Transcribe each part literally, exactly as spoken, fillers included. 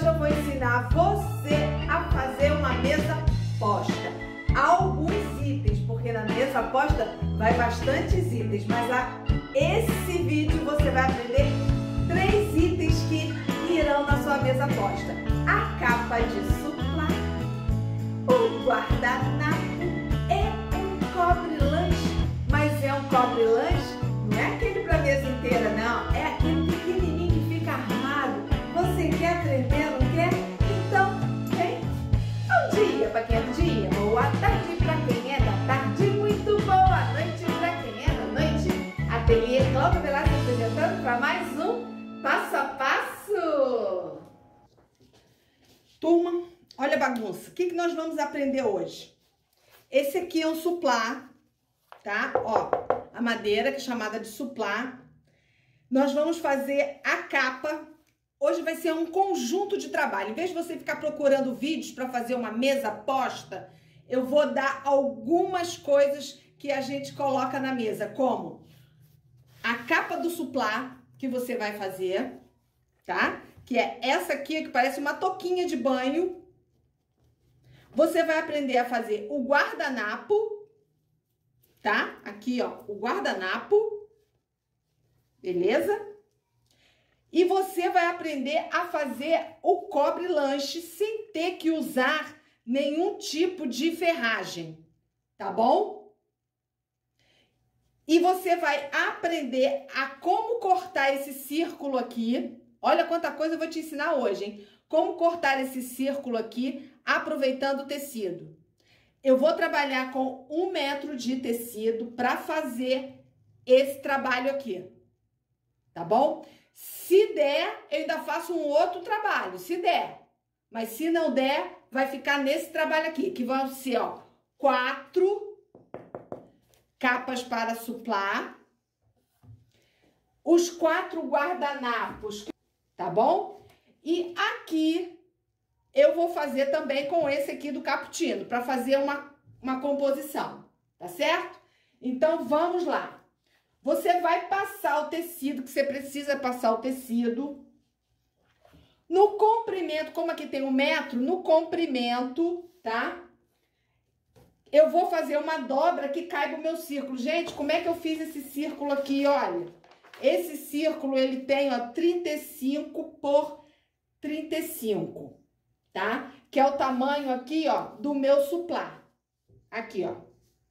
hoje eu vou ensinar você a fazer uma mesa posta. Alguns itens, porque na mesa posta vai bastantes itens, mas a, esse vídeo você vai aprender três itens que irão na sua mesa posta. A capa de suplá, o guardanapo e um cobre-lanche. Mas é um cobre-lanche, não é aquele para a mesa inteira, não. É aquele pequenininho que fica armado. Você quer aprender, não quer? Então, vem. Bom dia para quem é do dia, boa tarde para quem é da tarde, muito boa noite para quem é da noite. Ateliê Cláudia Velasco apresentando para mais um Passo a Passo. Turma, olha a bagunça. O que, que nós vamos aprender hoje? Esse aqui é um suplá, tá? Ó, a madeira que é chamada de suplá. Nós vamos fazer a capa. Hoje vai ser um conjunto de trabalho. Em vez de você ficar procurando vídeos para fazer uma mesa posta, eu vou dar algumas coisas que a gente coloca na mesa, como a capa do suplá que você vai fazer, tá? Que é essa aqui, que parece uma touquinha de banho. Você vai aprender a fazer o guardanapo, tá? Aqui, ó, o guardanapo, beleza? E você vai aprender a fazer o cobre-lanche sem ter que usar nenhum tipo de ferragem, tá bom? E você vai aprender a como cortar esse círculo aqui. Olha quanta coisa eu vou te ensinar hoje, hein? Como cortar esse círculo aqui, aproveitando o tecido. Eu vou trabalhar com um metro de tecido para fazer esse trabalho aqui, tá bom? Se der, eu ainda faço um outro trabalho, se der. Mas se não der, vai ficar nesse trabalho aqui, que vão ser, ó, quatro capas para suplá, os quatro guardanapos, tá bom? E aqui eu vou fazer também com esse aqui do cappuccino, para fazer uma, uma composição, tá certo? Então, vamos lá. Você vai passar o tecido, que você precisa passar o tecido. No comprimento, como aqui tem um metro, no comprimento, tá? Eu vou fazer uma dobra que caiba o meu círculo. Gente, como é que eu fiz esse círculo aqui, olha? Esse círculo, ele tem, ó, trinta e cinco por trinta e cinco, tá? Que é o tamanho aqui, ó, do meu suplá. Aqui, ó,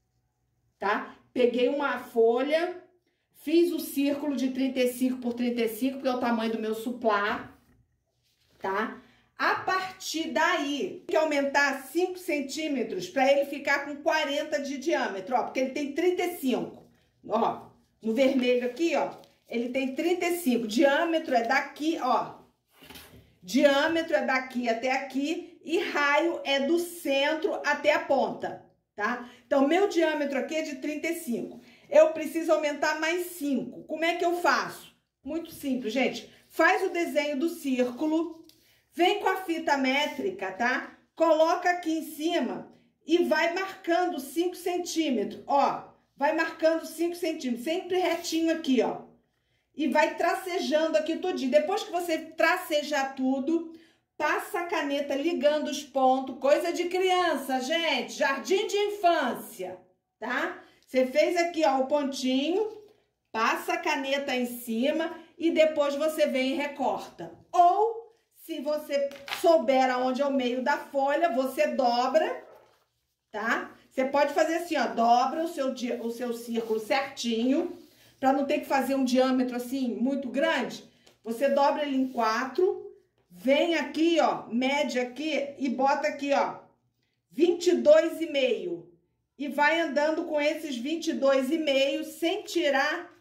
tá? Peguei uma folha... Fiz o círculo de trinta e cinco por trinta e cinco, que é o tamanho do meu suplá, tá? A partir daí, tem que aumentar cinco centímetros para ele ficar com quarenta de diâmetro, ó, porque ele tem trinta e cinco. Ó, no vermelho aqui, ó, ele tem trinta e cinco. Diâmetro é daqui, ó. Diâmetro é daqui até aqui e raio é do centro até a ponta, tá? Então, meu diâmetro aqui é de trinta e cinco. Eu preciso aumentar mais cinco. Como é que eu faço? Muito simples, gente. Faz o desenho do círculo, vem com a fita métrica, tá? Coloca aqui em cima e vai marcando cinco centímetros, ó. Vai marcando cinco centímetros, sempre retinho aqui, ó. E vai tracejando aqui tudinho. Depois que você tracejar tudo, passa a caneta ligando os pontos. Coisa de criança, gente. Jardim de infância, tá? Você fez aqui, ó, o pontinho, passa a caneta em cima e depois você vem e recorta. Ou, se você souber aonde é o meio da folha, você dobra, tá? Você pode fazer assim, ó, dobra o seu, o seu círculo certinho, para não ter que fazer um diâmetro assim muito grande. Você dobra ele em quatro, vem aqui, ó, mede aqui e bota aqui, ó, vinte e dois e meio. E vai andando com esses vinte e dois e meio sem tirar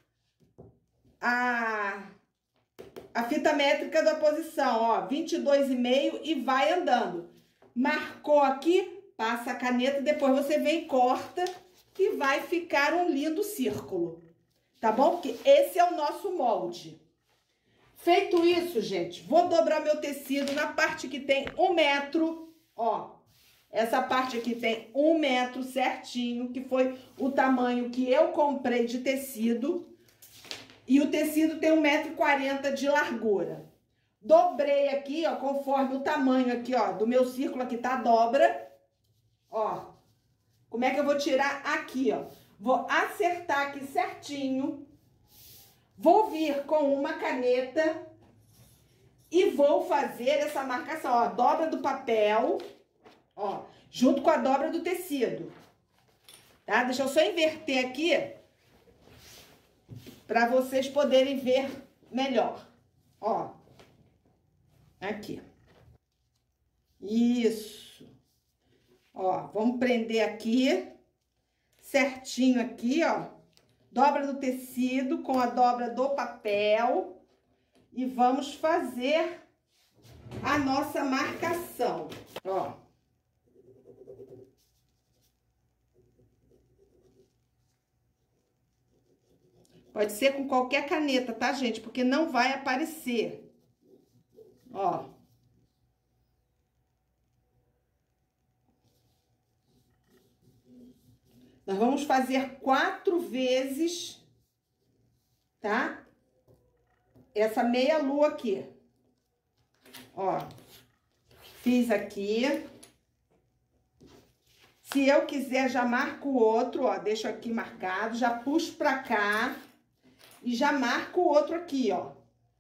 a, a fita métrica da posição, ó, vinte e dois e meio e vai andando. Marcou aqui, passa a caneta, depois você vem e corta, que vai ficar um lindo círculo, tá bom? Porque esse é o nosso molde. Feito isso, gente, vou dobrar meu tecido na parte que tem um metro, ó. Essa parte aqui tem um metro certinho, que foi o tamanho que eu comprei de tecido. E o tecido tem um metro e quarenta de largura. Dobrei aqui, ó, conforme o tamanho aqui, ó, do meu círculo aqui tá a dobra. Ó, como é que eu vou tirar aqui, ó? Vou acertar aqui certinho. Vou vir com uma caneta e vou fazer essa marcação, ó, dobra do papel, ó, junto com a dobra do tecido, tá? Deixa eu só inverter aqui para vocês poderem ver melhor, ó, aqui, isso, ó, vamos prender aqui, certinho aqui, ó, dobra do tecido com a dobra do papel e vamos fazer a nossa marcação, ó. Pode ser com qualquer caneta, tá, gente? Porque não vai aparecer, ó. Nós vamos fazer quatro vezes, tá? Essa meia lua aqui. Ó, fiz aqui. Se eu quiser, já marco o outro, ó, deixo aqui marcado, já puxo pra cá e já marco o outro aqui, ó.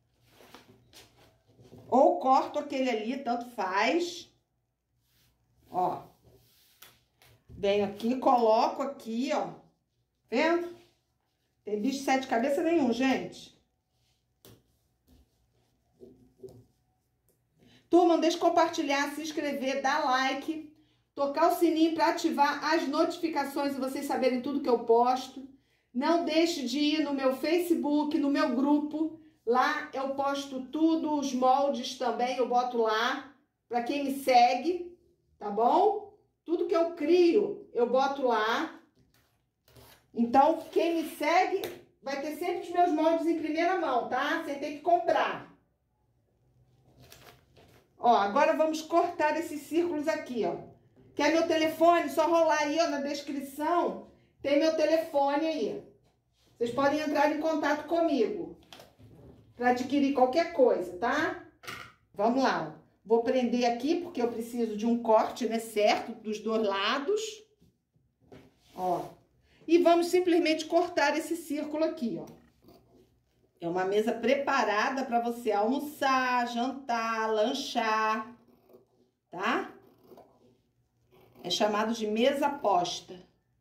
Ou corto aquele ali, tanto faz. Ó. Venho aqui, coloco aqui, ó. Vendo? Tem bicho de sete cabeças nenhum, gente. Turma, não deixe de compartilhar, se inscrever, dar like, tocar o sininho para ativar as notificações e vocês saberem tudo que eu posto. Não deixe de ir no meu Facebook, no meu grupo. Lá eu posto tudo, os moldes também eu boto lá, para quem me segue, tá bom? Tudo que eu crio, eu boto lá. Então, quem me segue vai ter sempre os meus moldes em primeira mão, tá? Sem ter que comprar. Ó, agora vamos cortar esses círculos aqui, ó. Quer meu telefone? Só rolar aí, ó, na descrição. Tem meu telefone aí. Vocês podem entrar em contato comigo para adquirir qualquer coisa, tá? Vamos lá, ó. Vou prender aqui, porque eu preciso de um corte, né, certo? Dos dois lados. Ó. E vamos simplesmente cortar esse círculo aqui, ó. É uma mesa preparada para você almoçar, jantar, lanchar, tá? É chamado de mesa posta.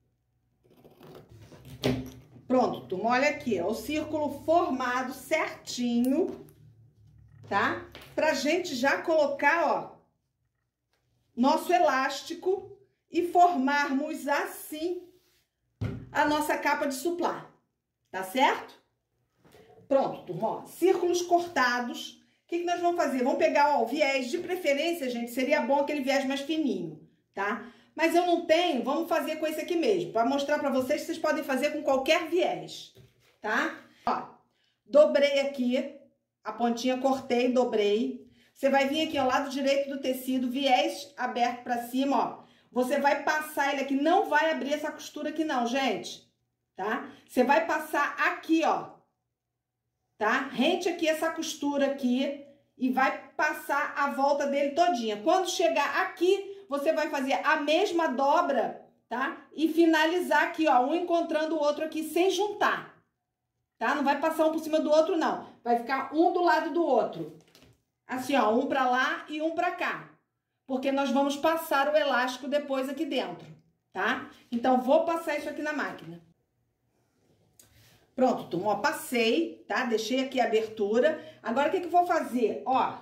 Pronto, turma, olha aqui, ó, o círculo formado certinho, tá? Pra gente já colocar, ó, nosso elástico e formarmos assim a nossa capa de suplá, tá certo? Pronto, turma, ó, círculos cortados. O que que nós vamos fazer? Vamos pegar, ó, o viés, de preferência, gente, seria bom aquele viés mais fininho, tá? Mas eu não tenho, vamos fazer com esse aqui mesmo, para mostrar para vocês que vocês podem fazer com qualquer viés, tá? Ó, dobrei aqui, a pontinha cortei, dobrei. Você vai vir aqui ao lado direito do tecido, viés aberto para cima, ó. Você vai passar ele aqui, não vai abrir essa costura aqui não, gente, tá? Você vai passar aqui, ó, tá? Rente aqui essa costura aqui e vai passar a volta dele todinha. Quando chegar aqui, você vai fazer a mesma dobra, tá? E finalizar aqui, ó, um encontrando o outro aqui sem juntar, tá? Não vai passar um por cima do outro, não. Vai ficar um do lado do outro. Assim, ó, um pra lá e um pra cá. Porque nós vamos passar o elástico depois aqui dentro, tá? Então, vou passar isso aqui na máquina. Pronto, turma, ó, passei, tá? Deixei aqui a abertura. Agora, o que que eu vou fazer? Ó,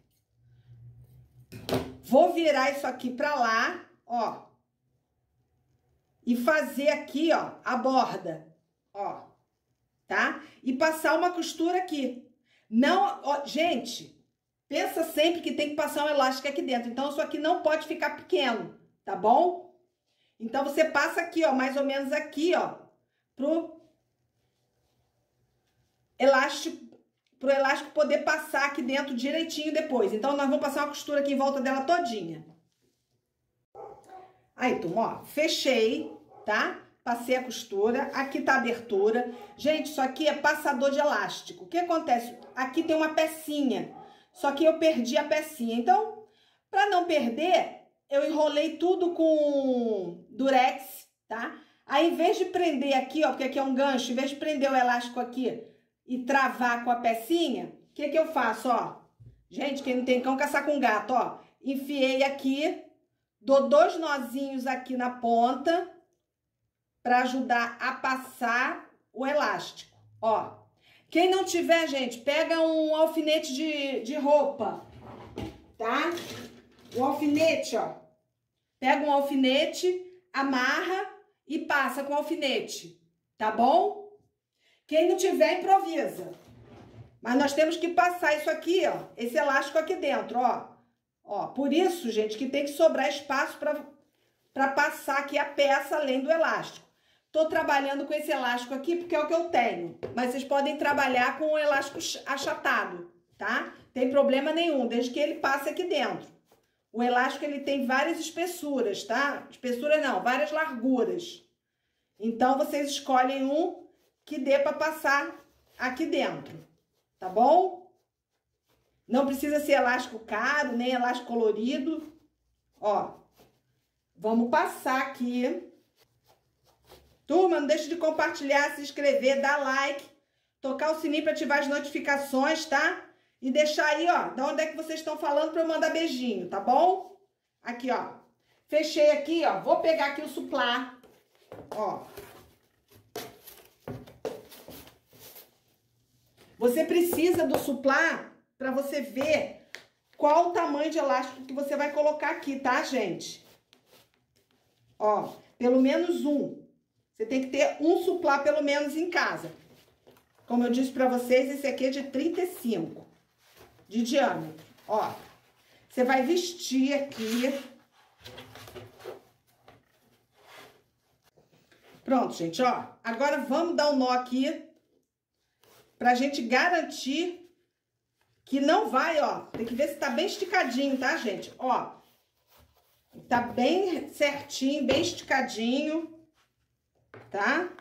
vou virar isso aqui pra lá, ó, e fazer aqui, ó, a borda, ó, tá? E passar uma costura aqui. Não, ó, gente, pensa sempre que tem que passar um elástico aqui dentro. Então, isso aqui não pode ficar pequeno, tá bom? Então, você passa aqui, ó, mais ou menos aqui, ó, pro elástico, pro elástico poder passar aqui dentro direitinho depois. Então, nós vamos passar uma costura aqui em volta dela todinha. Aí, turma, ó, fechei, tá? Passei a costura, aqui tá a abertura. Gente, isso aqui é passador de elástico. O que acontece? Aqui tem uma pecinha. só que eu perdi a pecinha. Então, para não perder, eu enrolei tudo com durex, tá? Aí, em vez de prender aqui, ó, porque aqui é um gancho, em vez de prender o elástico aqui e travar com a pecinha, o que que eu faço, ó? Gente, quem não tem cão, caçar com gato, ó. Enfiei aqui, dou dois nozinhos aqui na ponta para ajudar a passar o elástico, ó. Quem não tiver, gente, pega um alfinete de, de roupa, tá? O alfinete, ó. Pega um alfinete, amarra e passa com o alfinete, tá bom? Quem não tiver, improvisa. Mas nós temos que passar isso aqui, ó, esse elástico aqui dentro, ó. Ó, por isso, gente, que tem que sobrar espaço para para passar aqui a peça além do elástico. Tô trabalhando com esse elástico aqui porque é o que eu tenho, mas vocês podem trabalhar com o elástico achatado, tá? Tem problema nenhum, desde que ele passe aqui dentro. O elástico, ele tem várias espessuras, tá? Espessura não, várias larguras. Então, vocês escolhem um que dê para passar aqui dentro, tá bom? Não precisa ser elástico caro, nem elástico colorido. Ó, vamos passar aqui. Turma, não deixe de compartilhar, se inscrever, dar like, tocar o sininho para ativar as notificações, tá? E deixar aí, ó, de onde é que vocês estão falando para eu mandar beijinho, tá bom? Aqui, ó. Fechei aqui, ó. Vou pegar aqui o suplá, ó. Você precisa do suplá para você ver qual o tamanho de elástico que você vai colocar aqui, tá, gente? Ó, pelo menos um. Você tem que ter um suplá pelo menos em casa. Como eu disse pra vocês, esse aqui é de trinta e cinco de diâmetro. Ó, você vai vestir aqui. Pronto, gente, ó. Agora vamos dar um nó aqui pra gente garantir que não vai, ó. Tem que ver se tá bem esticadinho, tá, gente? Ó, tá bem certinho, bem esticadinho. Tá?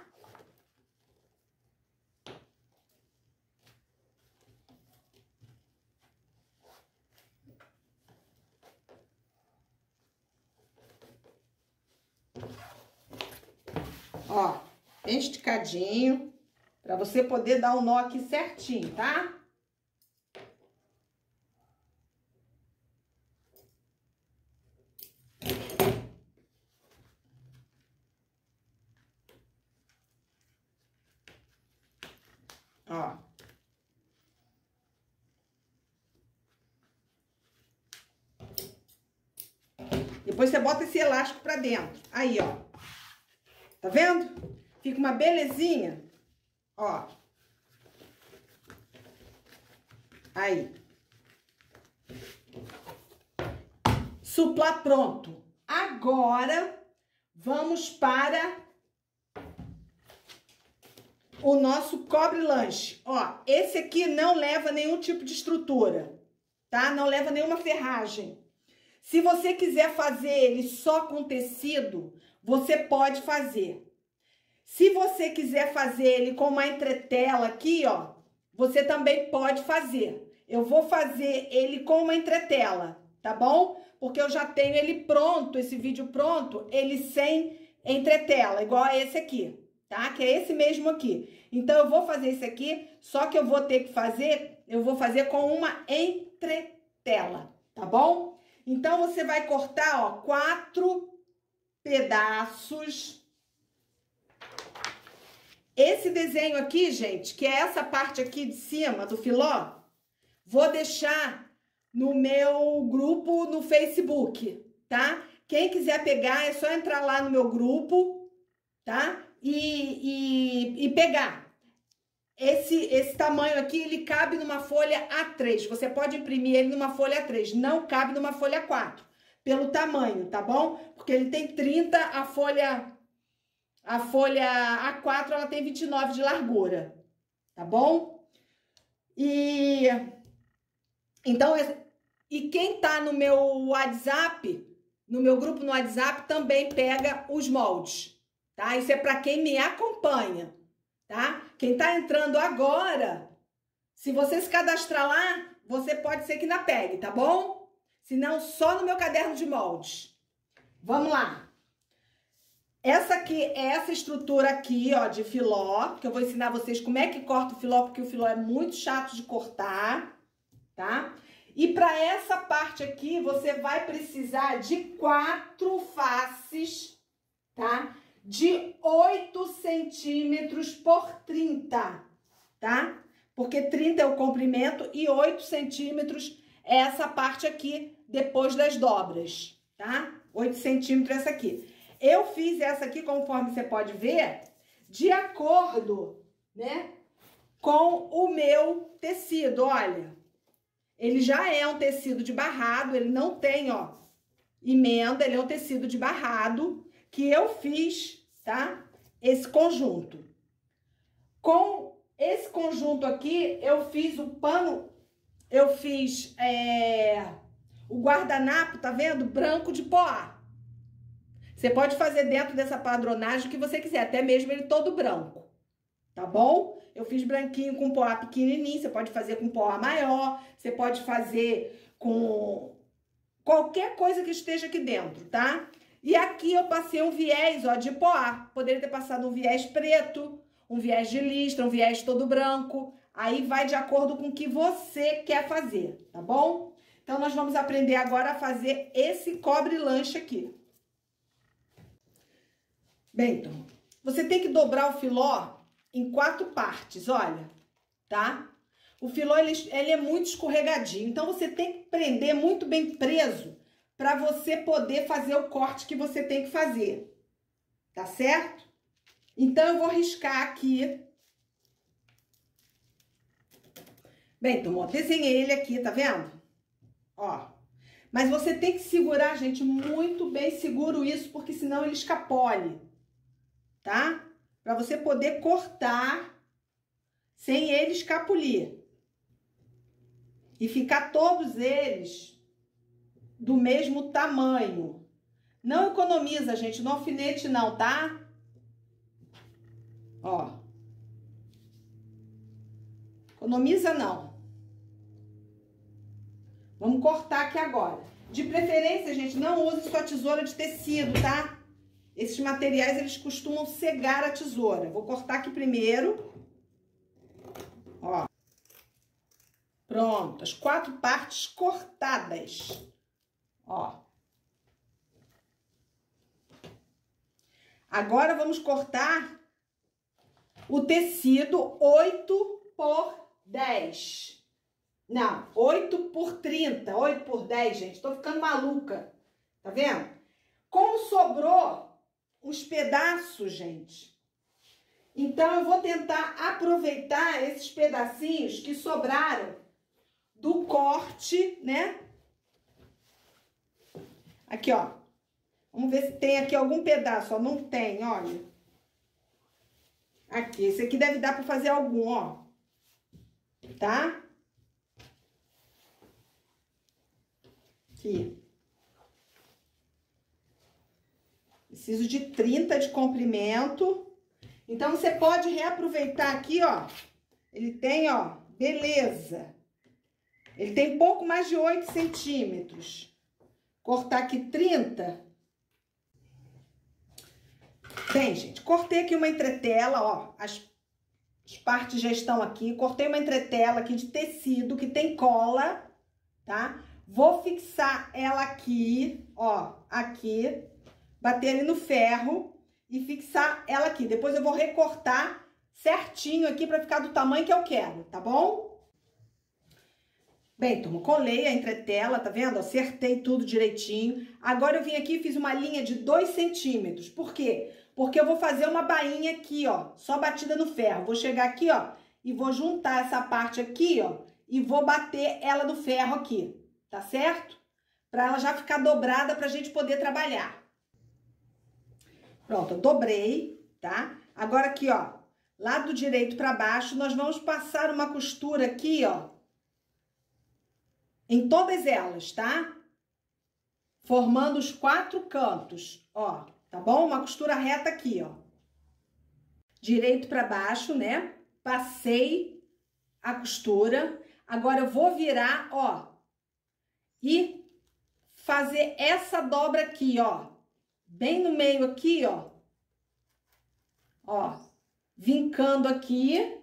Ó, bem esticadinho, pra você poder dar o nó aqui certinho, tá? Ó. Depois você bota esse elástico pra dentro. Aí, ó. Tá vendo? Fica uma belezinha. Ó. Aí. Suplá pronto. Agora, vamos para o nosso cobre-lanche. Ó, esse aqui não leva nenhum tipo de estrutura, tá? Não leva nenhuma ferragem. Se você quiser fazer ele só com tecido, você pode fazer. Se você quiser fazer ele com uma entretela aqui, ó, você também pode fazer. Eu vou fazer ele com uma entretela, tá bom? Porque eu já tenho ele pronto, esse vídeo pronto, ele sem entretela, igual a esse aqui, tá? Que é esse mesmo aqui. Então, eu vou fazer esse aqui, só que eu vou ter que fazer, eu vou fazer com uma entretela, tá bom? Então, você vai cortar, ó, quatro pedaços. Esse desenho aqui, gente, que é essa parte aqui de cima do filó, vou deixar no meu grupo no Facebook, tá? Quem quiser pegar, é só entrar lá no meu grupo, tá? E, e, e pegar. Esse, esse tamanho aqui, ele cabe numa folha A três. Você pode imprimir ele numa folha A três. Não cabe numa folha A quatro. Pelo tamanho, tá bom? Porque ele tem trinta, a folha, a folha A quatro, ela tem vinte e nove de largura. Tá bom? E... Então, e quem tá no meu WhatsApp, no meu grupo no WhatsApp, também pega os moldes, tá? Isso é para quem me acompanha, tá? Quem tá entrando agora, se você se cadastrar lá, você pode ser que não pegue, tá bom? Se não, só no meu caderno de moldes. Vamos lá. Essa aqui é essa estrutura aqui, ó, de filó, que eu vou ensinar vocês como é que corta o filó, porque o filó é muito chato de cortar, tá? E para essa parte aqui, você vai precisar de quatro faces, tá? De oito centímetros por trinta, tá? Porque trinta é o comprimento e oito centímetros é essa parte aqui, depois das dobras, tá? oito centímetros essa aqui. Eu fiz essa aqui, conforme você pode ver, de acordo, né, com o meu tecido, olha. Ele já é um tecido de barrado, ele não tem, ó, emenda, ele é um tecido de barrado que eu fiz, tá? Esse conjunto. Com esse conjunto aqui, eu fiz o pano, eu fiz é, o guardanapo, tá vendo? Branco de poá. Você pode fazer dentro dessa padronagem o que você quiser, até mesmo ele todo branco, tá bom? Eu fiz branquinho com poá pequenininho, você pode fazer com poá maior, você pode fazer com qualquer coisa que esteja aqui dentro, tá? E aqui eu passei um viés, ó, de poá. Poderia ter passado um viés preto, um viés de listra, um viés todo branco. Aí vai de acordo com o que você quer fazer, tá bom? Então, nós vamos aprender agora a fazer esse cobre-lanche aqui. Bem, então, você tem que dobrar o filó em quatro partes, olha, tá? O filó, ele, ele é muito escorregadinho, então você tem que prender muito bem preso para você poder fazer o corte que você tem que fazer, tá certo? Então, eu vou riscar aqui. Bem, então, ó, desenhei ele aqui, tá vendo? Ó, mas você tem que segurar, gente, muito bem seguro isso, porque senão ele escapole, tá? Para você poder cortar sem ele escapulir. E ficar todos eles do mesmo tamanho. Não economiza, gente, no alfinete não, tá? Ó. Economiza não. Vamos cortar aqui agora. De preferência, gente, não use sua tesoura de tecido, tá? Esses materiais, eles costumam cegar a tesoura. Vou cortar aqui primeiro. Ó. Pronto, as quatro partes cortadas. Ó. Agora, vamos cortar o tecido oito por dez. Não, oito por trinta, oito por dez, gente. Tô ficando maluca. Tá vendo? Como sobrou uns pedaços, gente, então eu vou tentar aproveitar esses pedacinhos que sobraram do corte, né? Aqui, ó. Vamos ver se tem aqui algum pedaço, ó. Não tem, olha. Aqui, esse aqui deve dar pra fazer algum, ó. Tá? Aqui. Preciso de trinta de comprimento. Então, você pode reaproveitar aqui, ó. Ele tem, ó, beleza. Ele tem pouco mais de oito centímetros. Cortar aqui trinta. Bem, gente, cortei aqui uma entretela, ó. As, as partes já estão aqui. Cortei uma entretela aqui de tecido que tem cola, tá? Vou fixar ela aqui, ó, aqui. Bater ali no ferro e fixar ela aqui. Depois eu vou recortar certinho aqui pra ficar do tamanho que eu quero, tá bom? Bem, turma, colei a entretela, tá vendo? Acertei tudo direitinho. Agora eu vim aqui e fiz uma linha de dois centímetros. Por quê? Porque eu vou fazer uma bainha aqui, ó, só batida no ferro. Vou chegar aqui, ó, e vou juntar essa parte aqui, ó, e vou bater ela no ferro aqui, tá certo? Pra ela já ficar dobrada pra gente poder trabalhar. Pronto, eu dobrei, tá? Agora aqui, ó, lado direito pra baixo, nós vamos passar uma costura aqui, ó, em todas elas, tá? Formando os quatro cantos, ó, tá bom? Uma costura reta aqui, ó. Direito pra baixo, né? Passei a costura. Agora eu vou virar, ó, e fazer essa dobra aqui, ó, bem no meio aqui, ó, ó, vincando aqui,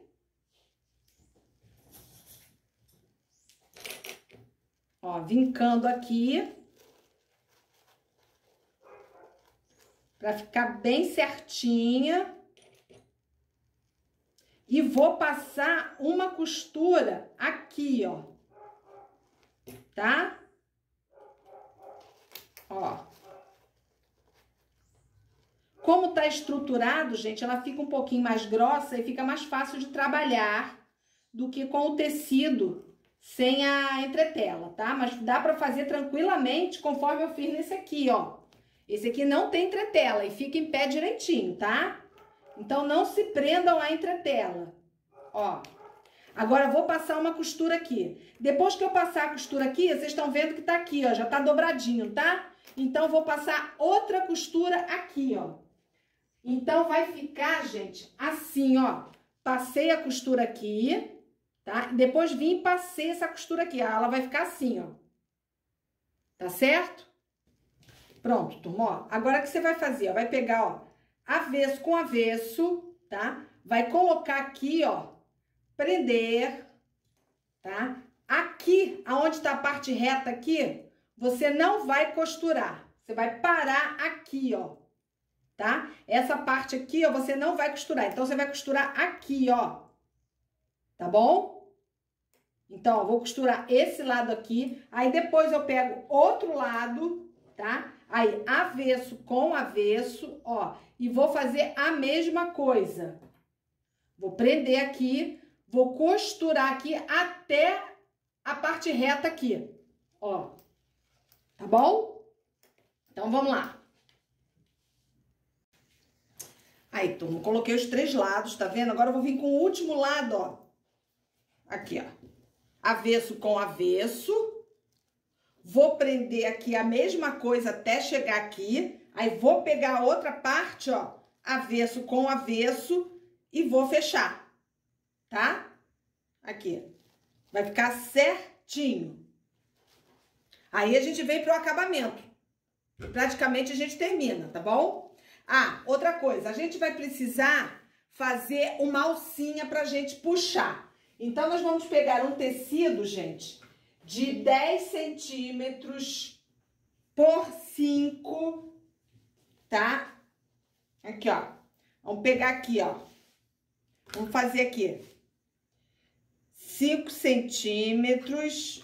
ó, vincando aqui, pra ficar bem certinha. E vou passar uma costura aqui, ó, tá? Ó. Como tá estruturado, gente, ela fica um pouquinho mais grossa e fica mais fácil de trabalhar do que com o tecido sem a entretela, tá? Mas dá pra fazer tranquilamente conforme eu fiz nesse aqui, ó. Esse aqui não tem entretela e fica em pé direitinho, tá? Então, não se prendam à entretela, ó. Agora, eu vou passar uma costura aqui. Depois que eu passar a costura aqui, vocês estão vendo que tá aqui, ó, já tá dobradinho, tá? Então, vou passar outra costura aqui, ó. Então, vai ficar, gente, assim, ó. Passei a costura aqui, tá? Depois vim e passei essa costura aqui, ó. Ela vai ficar assim, ó. Tá certo? Pronto, turma, ó. Agora, o que você vai fazer? Ó? Vai pegar, ó, avesso com avesso, tá? Vai colocar aqui, ó, prender, tá? Aqui, aonde tá a parte reta aqui, você não vai costurar. Você vai parar aqui, ó, tá? Essa parte aqui, ó, você não vai costurar. Então, você vai costurar aqui, ó, tá bom? Então, ó, vou costurar esse lado aqui, aí depois eu pego outro lado, tá? Aí, avesso com avesso, ó, e vou fazer a mesma coisa. Vou prender aqui, vou costurar aqui até a parte reta aqui, ó. Tá bom? Então, vamos lá. Aí, turma, coloquei os três lados, tá vendo? Agora eu vou vir com o último lado, ó. Aqui, ó. Avesso com avesso. Vou prender aqui a mesma coisa até chegar aqui. Aí, vou pegar a outra parte, ó, avesso com avesso e vou fechar, tá? Aqui. Vai ficar certinho. Aí, a gente vem pro acabamento. Praticamente, a gente termina, tá bom? Ah, outra coisa. A gente vai precisar fazer uma alcinha pra gente puxar. Então, nós vamos pegar um tecido, gente, de dez centímetros por cinco, tá? Aqui, ó. Vamos pegar aqui, ó. Vamos fazer aqui. cinco centímetros.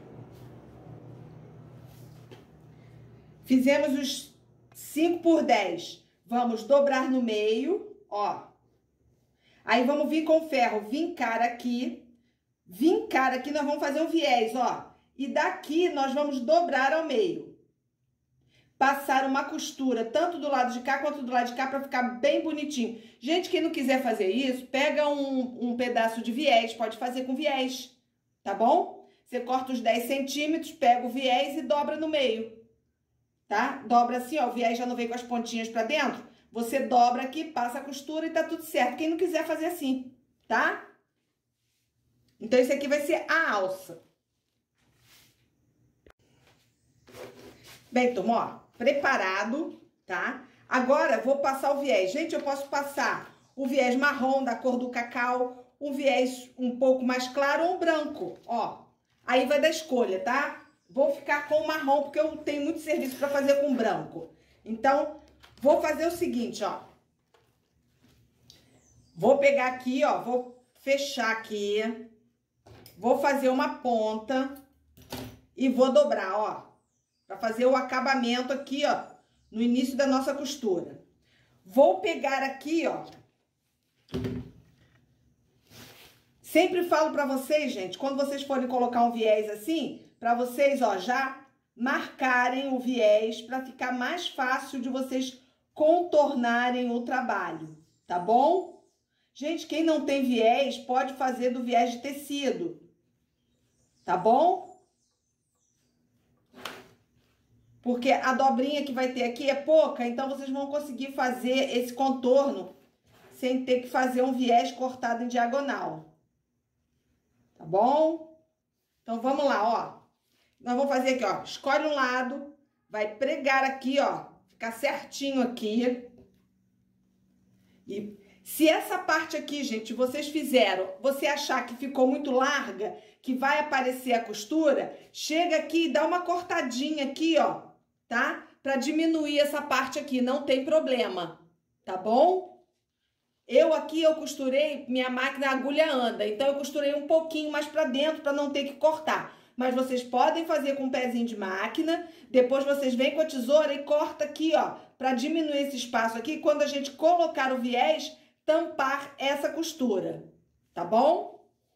Fizemos os cinco por dez. Vamos dobrar no meio, ó. Aí, vamos vir com o ferro, vincar aqui. Vincar aqui, nós vamos fazer um viés, ó. E daqui, nós vamos dobrar ao meio. Passar uma costura, tanto do lado de cá quanto do lado de cá, pra ficar bem bonitinho. Gente, quem não quiser fazer isso, pega um, um pedaço de viés, pode fazer com viés, tá bom? Você corta os dez centímetros, pega o viés e dobra no meio, tá? Dobra assim, ó, o viés já não vem com as pontinhas pra dentro. Você dobra aqui, passa a costura e tá tudo certo. Quem não quiser fazer assim, tá? Então, esse aqui vai ser a alça. Bem, turma, ó, preparado, tá? Agora, vou passar o viés. Gente, eu posso passar o viés marrom da cor do cacau, um viés um pouco mais claro ou um branco, ó. Aí vai da escolha, tá? Vou ficar com o marrom, porque eu tenho muito serviço pra fazer com branco. Então, vou fazer o seguinte, ó. Vou pegar aqui, ó, vou fechar aqui. Vou fazer uma ponta e vou dobrar, ó. Pra fazer o acabamento aqui, ó, no início da nossa costura. Vou pegar aqui, ó. Sempre falo pra vocês, gente, quando vocês forem colocar um viés assim, pra vocês, ó, já marcarem o viés pra ficar mais fácil de vocês contornarem o trabalho, tá bom? Gente, quem não tem viés, pode fazer do viés de tecido, tá bom? Porque a dobrinha que vai ter aqui é pouca, então vocês vão conseguir fazer esse contorno sem ter que fazer um viés cortado em diagonal. Tá bom? Então, vamos lá, ó. Nós vamos fazer aqui, ó. Escolhe um lado, vai pregar aqui, ó. Ficar certinho aqui. E se essa parte aqui, gente, vocês fizeram, você achar que ficou muito larga, que vai aparecer a costura, chega aqui e dá uma cortadinha aqui, ó, tá? Pra diminuir essa parte aqui, não tem problema, tá bom? Eu aqui, eu costurei, minha máquina, a agulha anda, então eu costurei um pouquinho mais pra dentro pra não ter que cortar. Mas vocês podem fazer com um pezinho de máquina, depois vocês vêm com a tesoura e corta aqui, ó, pra diminuir esse espaço aqui, quando a gente colocar o viés, tampar essa costura, tá bom?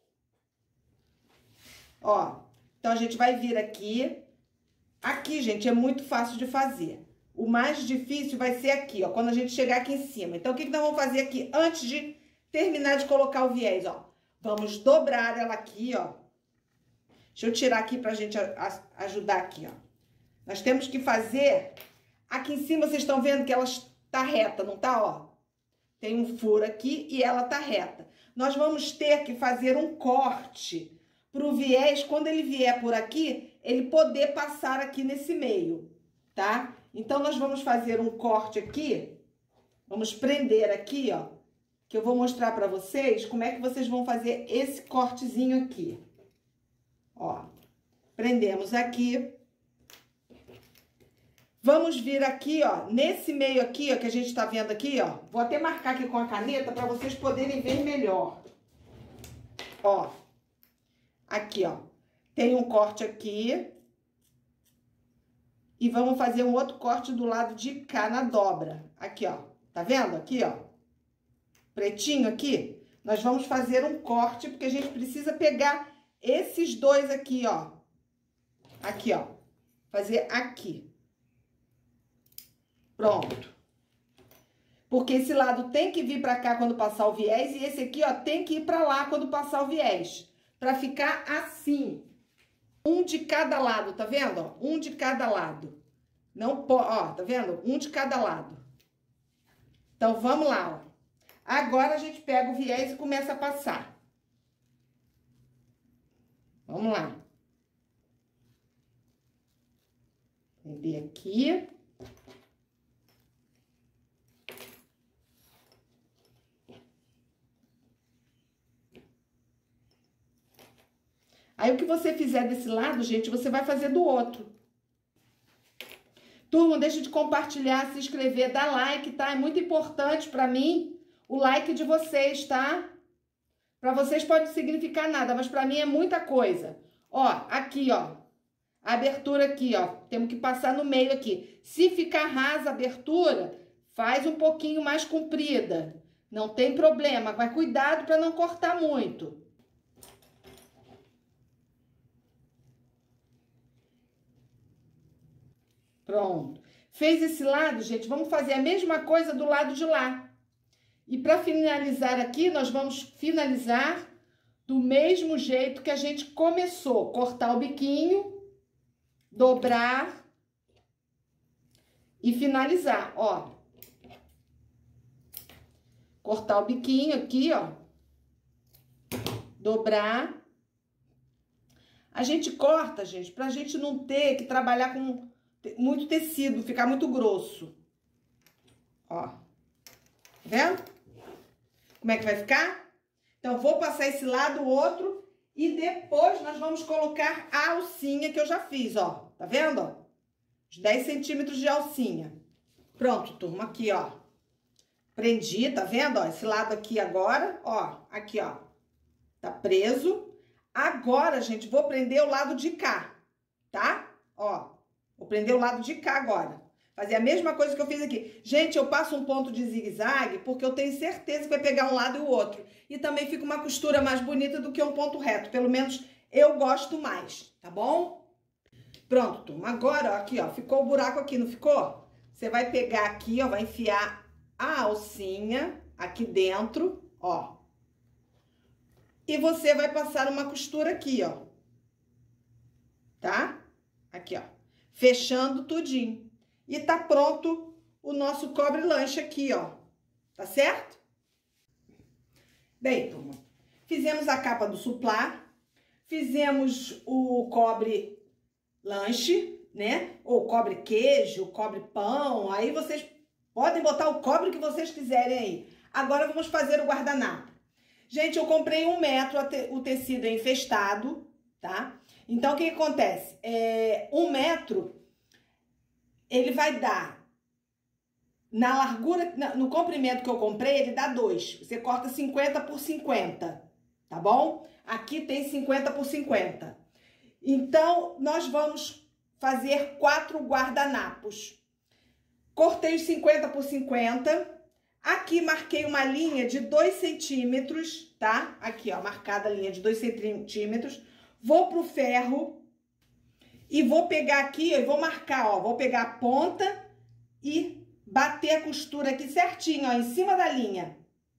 Ó, então a gente vai vir aqui. Aqui, gente, é muito fácil de fazer. O mais difícil vai ser aqui, ó, quando a gente chegar aqui em cima. Então, o que que nós vamos fazer aqui antes de terminar de colocar o viés, ó? Vamos dobrar ela aqui, ó. Deixa eu tirar aqui pra gente ajudar aqui, ó. Nós temos que fazer... Aqui em cima, vocês estão vendo que ela tá reta, não tá, ó? Tem um furo aqui e ela tá reta. Nós vamos ter que fazer um corte pro viés, quando ele vier por aqui, ele poder passar aqui nesse meio, tá? Então, nós vamos fazer um corte aqui, vamos prender aqui, ó, que eu vou mostrar pra vocês como é que vocês vão fazer esse cortezinho aqui. Ó, prendemos aqui. Vamos vir aqui, ó, nesse meio aqui, ó, que a gente tá vendo aqui, ó. Vou até marcar aqui com a caneta pra vocês poderem ver melhor. Ó, aqui, ó, tem um corte aqui. E vamos fazer um outro corte do lado de cá na dobra. Aqui, ó, tá vendo? Aqui, ó, pretinho aqui. Nós vamos fazer um corte, porque a gente precisa pegar esses dois aqui, ó. Aqui, ó, fazer aqui. Pronto. Porque esse lado tem que vir pra cá quando passar o viés e esse aqui, ó, tem que ir pra lá quando passar o viés. Pra ficar assim. Um de cada lado, tá vendo? Ó, um de cada lado. Não pode, ó, tá vendo? Um de cada lado. Então, vamos lá, ó. Agora, a gente pega o viés e começa a passar. Vamos lá. Prender aqui. Aí, o que você fizer desse lado, gente, você vai fazer do outro. Turma, não deixa de compartilhar, se inscrever, dar like, tá? É muito importante pra mim o like de vocês, tá? Pra vocês pode não significar nada, mas pra mim é muita coisa. Ó, aqui, ó. A abertura aqui, ó. Temos que passar no meio aqui. Se ficar rasa a abertura, faz um pouquinho mais comprida. Não tem problema, mas cuidado pra não cortar muito. Pronto. Fez esse lado, gente, vamos fazer a mesma coisa do lado de lá. E para finalizar aqui, nós vamos finalizar do mesmo jeito que a gente começou. Cortar o biquinho, dobrar e finalizar, ó. Cortar o biquinho aqui, ó. Dobrar. A gente corta, gente, pra gente não ter que trabalhar com... muito tecido, ficar muito grosso. Ó. Tá vendo? Como é que vai ficar? Então, vou passar esse lado, o outro, e depois nós vamos colocar a alcinha que eu já fiz, ó. Tá vendo, ó? Os dez centímetros de alcinha. Pronto, turma, aqui, ó. Prendi, tá vendo, ó? Esse lado aqui agora, ó. Aqui, ó. Tá preso. Agora, gente, vou prender o lado de cá, tá? Ó. Vou prender o lado de cá agora. Fazer a mesma coisa que eu fiz aqui. Gente, eu passo um ponto de zigue-zague porque eu tenho certeza que vai pegar um lado e o outro. E também fica uma costura mais bonita do que um ponto reto. Pelo menos eu gosto mais, tá bom? Pronto, turma. Agora, ó, aqui, ó, ficou o buraco aqui, não ficou? Você vai pegar aqui, ó, vai enfiar a alcinha aqui dentro, ó. E você vai passar uma costura aqui, ó. Tá? Aqui, ó. Fechando tudinho. E tá pronto o nosso cobre-lanche aqui, ó. Tá certo? Bem, turma, fizemos a capa do suplá. Fizemos o cobre lanche, né? Ou cobre queijo, cobre pão. Aí vocês podem botar o cobre que vocês quiserem aí. Agora vamos fazer o guardanapo. Gente, eu comprei um metro, o tecido é infestado, tá? Então, o que acontece? É, um metro, ele vai dar, na largura, no comprimento que eu comprei, ele dá dois. Você corta cinquenta por cinquenta, tá bom? Aqui tem cinquenta por cinquenta. Então, nós vamos fazer quatro guardanapos. Cortei os cinquenta por cinquenta. Aqui marquei uma linha de dois centímetros, tá? Aqui, ó, marcada a linha de dois centímetros. Vou pro ferro e vou pegar aqui, eu vou marcar, ó, vou pegar a ponta e bater a costura aqui certinho, ó, em cima da linha,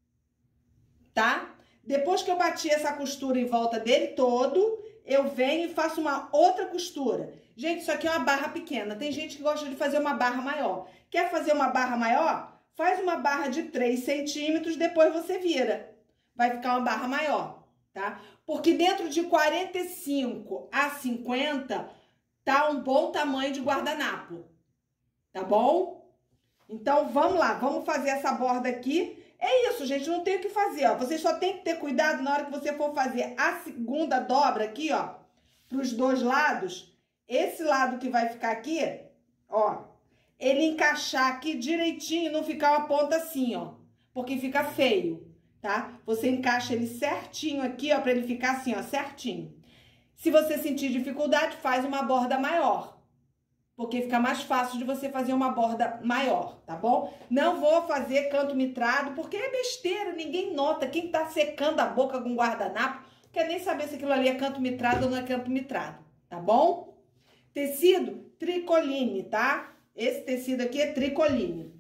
tá? Depois que eu bati essa costura em volta dele todo, eu venho e faço uma outra costura. Gente, isso aqui é uma barra pequena. Tem gente que gosta de fazer uma barra maior. Quer fazer uma barra maior? Faz uma barra de três centímetros, depois você vira. Vai ficar uma barra maior, tá? Porque dentro de quarenta e cinco a cinquenta tá um bom tamanho de guardanapo, tá bom? Então, vamos lá, vamos fazer essa borda aqui. É isso, gente, não tem o que fazer, ó. Você só tem que ter cuidado na hora que você for fazer a segunda dobra aqui, ó, pros dois lados. Esse lado que vai ficar aqui, ó, ele encaixar aqui direitinho, não ficar uma ponta assim, ó, porque fica feio, tá? Você encaixa ele certinho aqui, ó, pra ele ficar assim, ó, certinho. Se você sentir dificuldade, faz uma borda maior, porque fica mais fácil de você fazer uma borda maior, tá bom? Não vou fazer canto mitrado, porque é besteira, ninguém nota. Quem tá secando a boca com guardanapo, quer nem saber se aquilo ali é canto mitrado ou não é canto mitrado, tá bom? Tecido tricoline, tá? Esse tecido aqui é tricoline.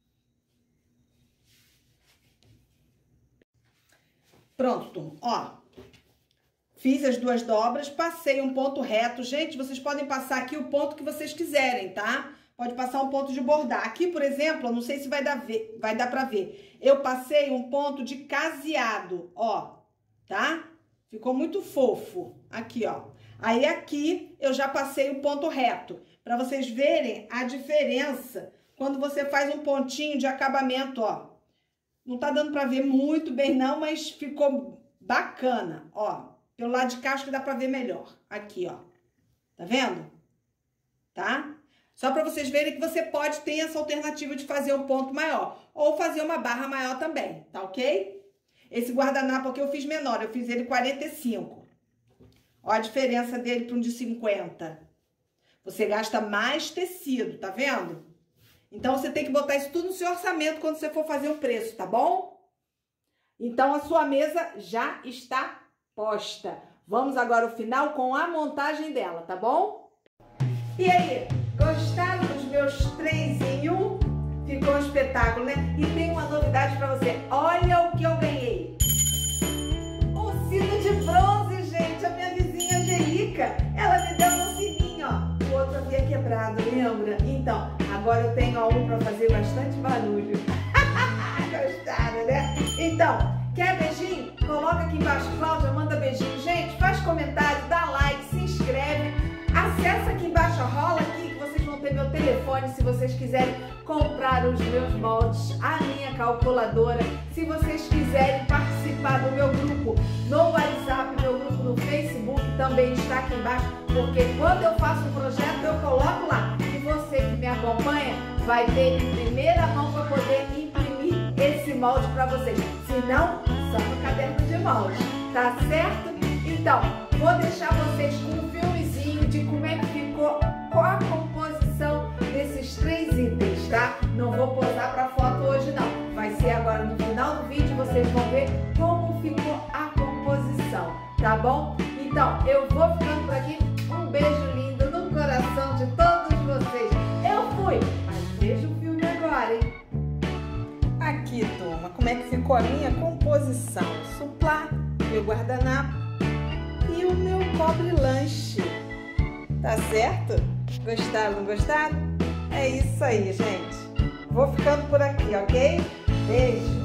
Pronto, ó. Fiz as duas dobras, passei um ponto reto. Gente, vocês podem passar aqui o ponto que vocês quiserem, tá? Pode passar um ponto de bordar. Aqui, por exemplo, eu não sei se vai dar, ver, vai dar pra ver. Eu passei um ponto de caseado, ó, tá? Ficou muito fofo. Aqui, ó. Aí, aqui, eu já passei o ponto reto. Pra vocês verem a diferença quando você faz um pontinho de acabamento, ó. Não tá dando pra ver muito bem, não, mas ficou bacana, ó. Pelo lado de cá, acho que dá pra ver melhor. Aqui, ó. Tá vendo? Tá? Só pra vocês verem que você pode ter essa alternativa de fazer um ponto maior. Ou fazer uma barra maior também, tá ok? Esse guardanapo aqui eu fiz menor, eu fiz ele quarenta e cinco. Ó a diferença dele para um de cinquenta. Você gasta mais tecido, tá vendo? Então, você tem que botar isso tudo no seu orçamento quando você for fazer o preço, tá bom? Então, a sua mesa já está posta. Vamos agora ao final com a montagem dela, tá bom? E aí, gostaram dos meus três em um? Ficou um espetáculo, né? E tem uma novidade pra você. Olha o que eu ganhei. Um sino de bronze, gente. A minha vizinha Angelica, ela me deu um sininho, ó. O outro havia quebrado, lembra? Então, agora eu tenho ó, um pra fazer bastante barulho. Gostaram, né? Então, quer beijinho? Coloca aqui embaixo, Cláudia, manda beijinho. Gente, faz comentário, dá like, se inscreve. Acessa aqui embaixo, rola aqui que vocês vão ter meu telefone se vocês quiserem comprar os meus moldes, a minha calculadora. Se vocês quiserem participar do meu grupo no WhatsApp, meu grupo no Facebook também está aqui embaixo, porque quando eu faço um projeto eu coloco lá. E você que me acompanha vai ter em primeira mão para poder imprimir esse molde para vocês. Se não, só no caderno de molde, tá certo? Então, vou deixar vocês com um filmezinho de como é que ficou a composição desses três itens, tá? Não vou posar para foto hoje não, vai ser agora no final do vídeo, vocês vão ver como ficou a composição, tá bom? Então, eu vou ficando por aqui, um beijo lindo no coração de todos vocês. Eu fui, mas veja o filme agora, hein? Aqui, turma, como é que ficou a minha composição? Suplá, meu guardanapo e o meu cobre lanche. Tá certo? Gostaram, não gostaram? É isso aí, gente. Vou ficando por aqui, ok? Beijo!